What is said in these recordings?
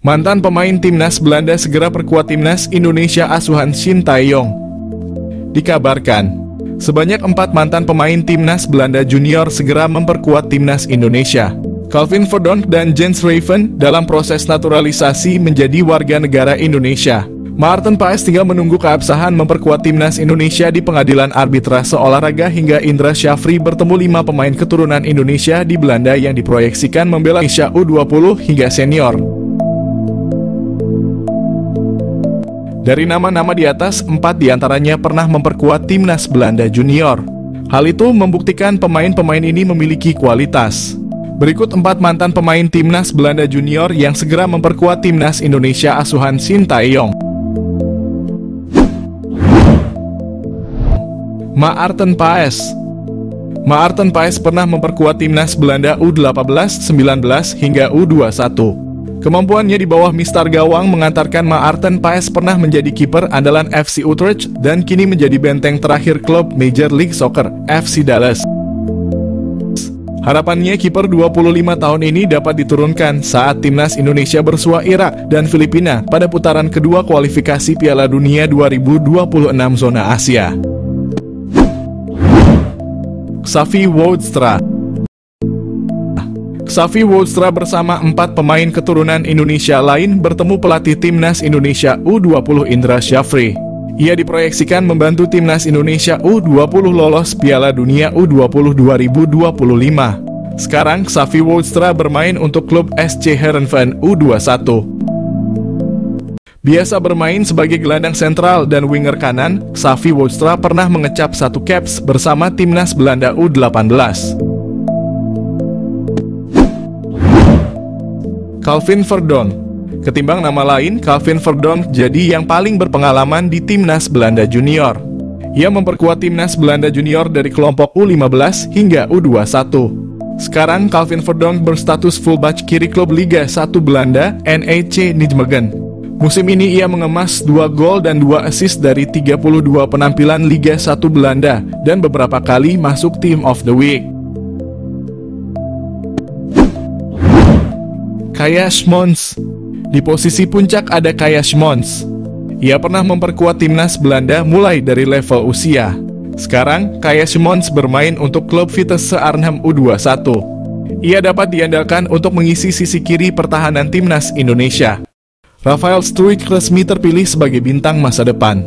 Mantan pemain timnas Belanda segera perkuat timnas Indonesia asuhan Shin Tae-yong. Dikabarkan, sebanyak 4 mantan pemain timnas Belanda junior segera memperkuat timnas Indonesia. Calvin Verdonk dan Jens Raven dalam proses naturalisasi menjadi warga negara Indonesia. Maarten Paes tinggal menunggu keabsahan memperkuat timnas Indonesia di pengadilan arbitrase olahraga hingga Indra Syafri bertemu 5 pemain keturunan Indonesia di Belanda yang diproyeksikan membela Indonesia U20 hingga senior. Dari nama-nama di atas, 4 diantaranya pernah memperkuat timnas Belanda junior. Hal itu membuktikan pemain-pemain ini memiliki kualitas. Berikut 4 mantan pemain timnas Belanda junior yang segera memperkuat timnas Indonesia asuhan Shin Tae-yong. Maarten Paes. Maarten Paes pernah memperkuat timnas Belanda U18, 19 hingga U21. Kemampuannya di bawah mistar gawang mengantarkan Maarten Paes pernah menjadi kiper andalan FC Utrecht dan kini menjadi benteng terakhir klub Major League Soccer, FC Dallas. Harapannya kiper 25 tahun ini dapat diturunkan saat timnas Indonesia bersua Irak dan Filipina pada putaran kedua kualifikasi Piala Dunia 2026 zona Asia. Xavi Woudstra. Xavi Woudstra bersama 4 pemain keturunan Indonesia lain bertemu pelatih timnas Indonesia U20 Indra Syafri. Ia diproyeksikan membantu timnas Indonesia U20 lolos Piala Dunia U20 2025. Sekarang Xavi Woudstra bermain untuk klub SC Heerenveen U21. Biasa bermain sebagai gelandang sentral dan winger kanan, Xavi Woudstra pernah mengecap 1 caps bersama timnas Belanda U18. Calvin Verdonk. Ketimbang nama lain, Calvin Verdonk jadi yang paling berpengalaman di timnas Belanda junior. Ia memperkuat timnas Belanda junior dari kelompok U15 hingga U21. Sekarang Calvin Verdonk berstatus fullback kiri klub Liga 1 Belanda, NEC Nijmegen. Musim ini ia mengemas 2 gol dan 2 assist dari 32 penampilan Liga 1 Belanda dan beberapa kali masuk Team of the Week. Kaya Schmons. Di posisi puncak ada Kaya Schmons. Ia pernah memperkuat timnas Belanda mulai dari level usia. Sekarang, Kaya Schmons bermain untuk klub Vitesse Arnhem U21. Ia dapat diandalkan untuk mengisi sisi kiri pertahanan timnas Indonesia. Rafael Struijk resmi terpilih sebagai bintang masa depan.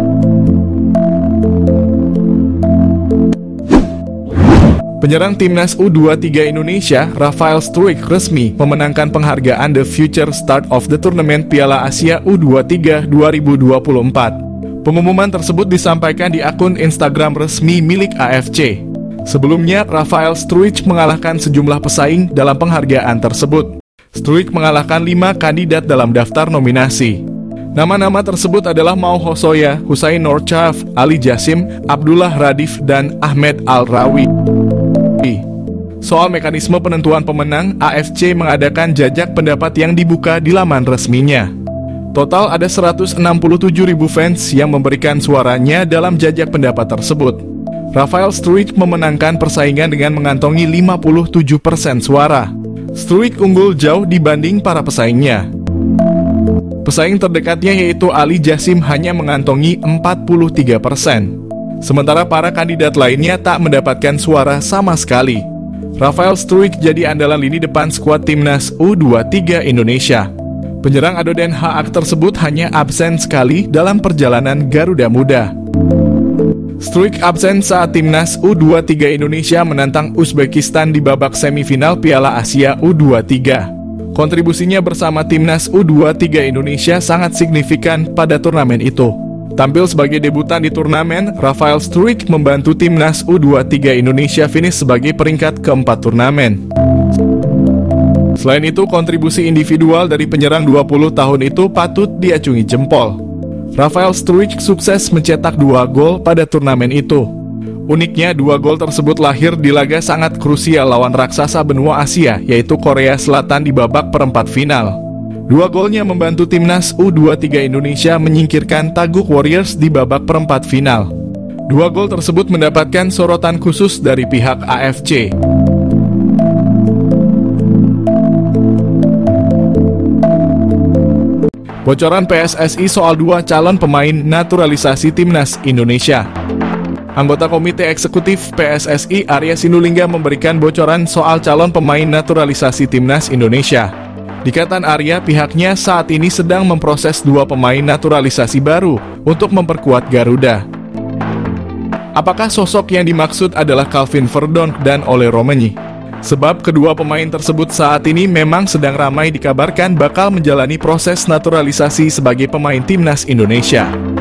Penyerang timnas U23 Indonesia, Rafael Struijk resmi memenangkan penghargaan The Future Start of the Tournament Piala Asia U23 2024. Pengumuman tersebut disampaikan di akun Instagram resmi milik AFC. Sebelumnya, Rafael Struijk mengalahkan sejumlah pesaing dalam penghargaan tersebut. Struijk mengalahkan 5 kandidat dalam daftar nominasi. Nama-nama tersebut adalah Mau Hosoya, Husain Norchaf, Ali Jassim, Abdullah Radif, dan Ahmed Al-Rawi. Soal mekanisme penentuan pemenang, AFC mengadakan jajak pendapat yang dibuka di laman resminya. Total ada 167.000 fans yang memberikan suaranya dalam jajak pendapat tersebut. Rafael Struijk memenangkan persaingan dengan mengantongi 57% suara. Struijk unggul jauh dibanding para pesaingnya. Pesaing terdekatnya yaitu Ali Jassim hanya mengantongi 43%. Sementara para kandidat lainnya tak mendapatkan suara sama sekali. Rafael Struijk jadi andalan lini depan skuad timnas U23 Indonesia. Penyerang Ado Den Haag tersebut hanya absen sekali dalam perjalanan Garuda Muda. Struijk absen saat timnas U23 Indonesia menantang Uzbekistan di babak semifinal Piala Asia U23. Kontribusinya bersama timnas U23 Indonesia sangat signifikan pada turnamen itu. Tampil sebagai debutan di turnamen, Rafael Struijk membantu timnas U23 Indonesia finish sebagai peringkat keempat turnamen. Selain itu, kontribusi individual dari penyerang 20 tahun itu patut diacungi jempol. Rafael Struijk sukses mencetak 2 gol pada turnamen itu. Uniknya, 2 gol tersebut lahir di laga sangat krusial lawan raksasa benua Asia, yaitu Korea Selatan di babak perempat final. 2 golnya membantu timnas U23 Indonesia menyingkirkan Taguk Warriors di babak perempat final. 2 gol tersebut mendapatkan sorotan khusus dari pihak AFC. Bocoran PSSI soal 2 calon pemain naturalisasi Timnas Indonesia. Anggota Komite Eksekutif PSSI Arya Sinulinga memberikan bocoran soal calon pemain naturalisasi Timnas Indonesia. Dikatakan Arya, pihaknya saat ini sedang memproses 2 pemain naturalisasi baru untuk memperkuat Garuda. Apakah sosok yang dimaksud adalah Calvin Verdonk dan Ole Romanyi? Sebab kedua pemain tersebut saat ini memang sedang ramai dikabarkan bakal menjalani proses naturalisasi sebagai pemain Timnas Indonesia.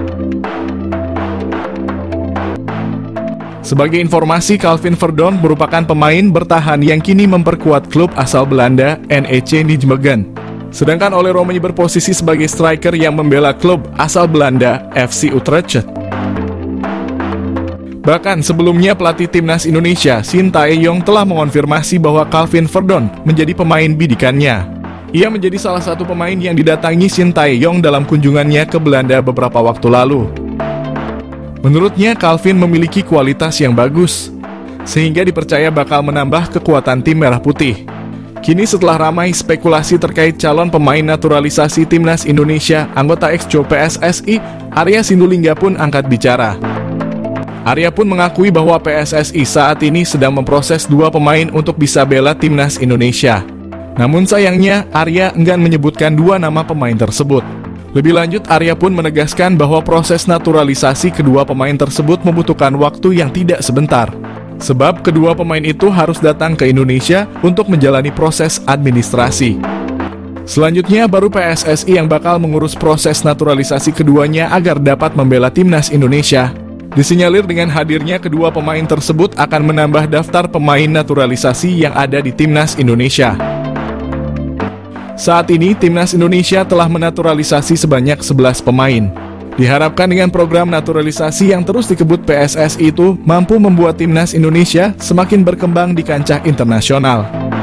Sebagai informasi, Calvin Verdonk merupakan pemain bertahan yang kini memperkuat klub asal Belanda, NEC Nijmegen. Sedangkan Ole Romanyi berposisi sebagai striker yang membela klub asal Belanda, FC Utrecht. Bahkan sebelumnya pelatih Timnas Indonesia, Shin Tae-yong telah mengonfirmasi bahwa Calvin Verdonk menjadi pemain bidikannya. Ia menjadi salah satu pemain yang didatangi Shin Tae-yong dalam kunjungannya ke Belanda beberapa waktu lalu. Menurutnya, Calvin memiliki kualitas yang bagus, sehingga dipercaya bakal menambah kekuatan tim Merah Putih. Kini setelah ramai spekulasi terkait calon pemain naturalisasi Timnas Indonesia, anggota ex-Jo PSSI, Arya Sinulinga pun angkat bicara. Arya pun mengakui bahwa PSSI saat ini sedang memproses 2 pemain untuk bisa bela Timnas Indonesia. Namun sayangnya, Arya enggan menyebutkan 2 nama pemain tersebut. Lebih lanjut, Arya pun menegaskan bahwa proses naturalisasi kedua pemain tersebut membutuhkan waktu yang tidak sebentar. Sebab kedua pemain itu harus datang ke Indonesia untuk menjalani proses administrasi. Selanjutnya, baru PSSI yang bakal mengurus proses naturalisasi keduanya agar dapat membela Timnas Indonesia. Disinyalir dengan hadirnya kedua pemain tersebut akan menambah daftar pemain naturalisasi yang ada di Timnas Indonesia. Saat ini, Timnas Indonesia telah menaturalisasi sebanyak 11 pemain. Diharapkan dengan program naturalisasi yang terus dikebut PSSI itu mampu membuat Timnas Indonesia semakin berkembang di kancah internasional.